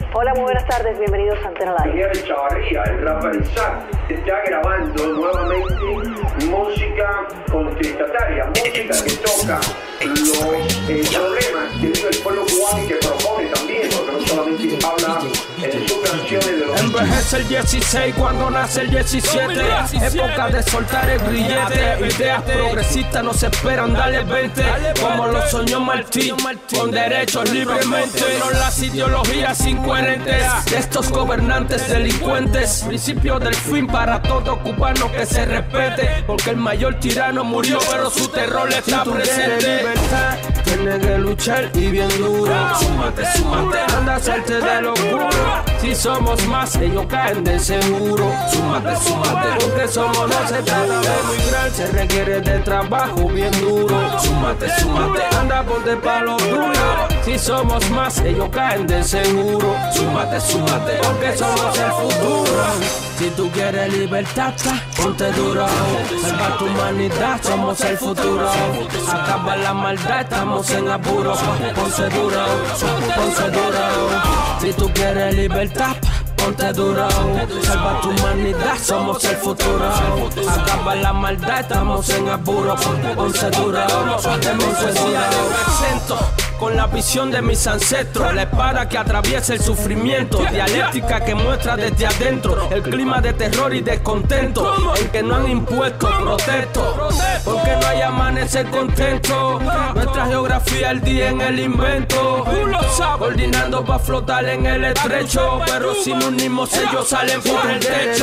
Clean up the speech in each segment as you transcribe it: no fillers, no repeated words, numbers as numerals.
Hola, muy buenas tardes, bienvenidos a Antena Live. Miguel Chavarría, el rapper Isaac, está grabando nuevamente música contestataria, música que toca los problemas que vive el pueblo cubano y que propone también, porque no solamente habla en sus canciones de los... Envejece el 16 cuando nace el 17, época de soltar el grillete. Ideas progresistas nos esperan, dale 20, como lo soñó Martí, con derechos libremente. No las ideologías incoherentes de estos gobernantes delincuentes. Principio del fin para todo cubano que se respete, porque el mayor tirano murió, pero su terror está presente. Libertad, tienes que luchar y bien duro. Súmate, súmate, anda, salte de lo oscuro. Si somos más, ellos caen de seguro. Súmate, súmate, porque somos no se trata de emigrar, se requiere de trabajo bien duro. Súmate, súmate, anda, ponte pa' lo tuyo. Si somos más, ellos caen de seguro. Súmate, súmate, porque somos el futuro. Si tú quieres libertad, ponte duro. Salva tu humanidad, somos el futuro. Acaba la maldad, estamos en apuro. Ponte duro, ponte duro. Si tú quieres libertad, ponte duro. Salva tu humanidad, somos el futuro. Acaba la maldad, estamos en apuro. Ponte duro, ponte duro. Represento con la visión de mis ancestros, la espada que atraviesa el sufrimiento, dialéctica que muestra desde adentro el clima de terror y descontento, en que no han impuesto protesto, porque no hay amanecer contento. Nuestra geografía el día en el invento, coordinando para flotar en el estrecho, pero si nos unimos ellos salen por el techo.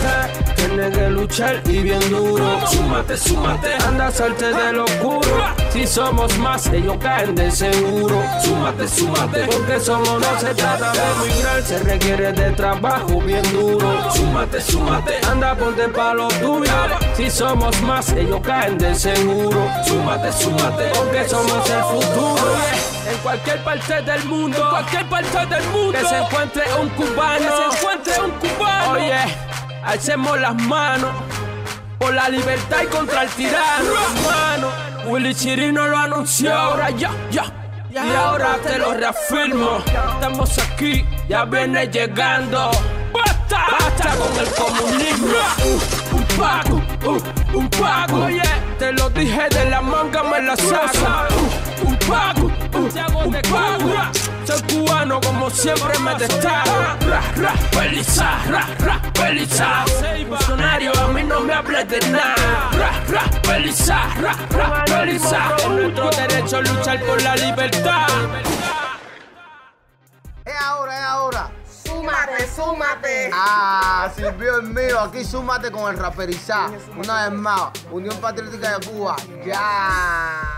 Tienes que luchar y bien duro. Súmate, súmate, anda, salte de lo oscuro. Si somos más, ellos caen de seguro. Súmate, súmate, porque somos no se trata de emigrar, se requiere de trabajo bien duro. Súmate, súmate, anda, ponte pa' lo tuyo. Si somos más, ellos caen de seguro. Súmate, súmate, porque somos el futuro. En cualquier parte del mundo, en cualquier parte del mundo, que se encuentre un cubano, que se encuentre un cubano. Oye, alcemos las manos por la libertad y contra el tirano, hermano. Willy Chirino lo anunció, ahora ya. Y ahora te lo reafirmo. Estamos aquí, ya viene llegando. ¡Basta! ¡Basta con el comunismo! Un pago. Oye, te lo dije de la manga, me la saco. Un pago. Soy cubano como siempre me destaco. Peliza. Funcionario, a mí no me hables de nada. Peliza. Es nuestro derecho luchar por la libertad. Es ahora. Súmate. Ah, sirvió el mío. Aquí súmate con el raperizar. Una vez más, Unión Patriótica de Cuba. Ya.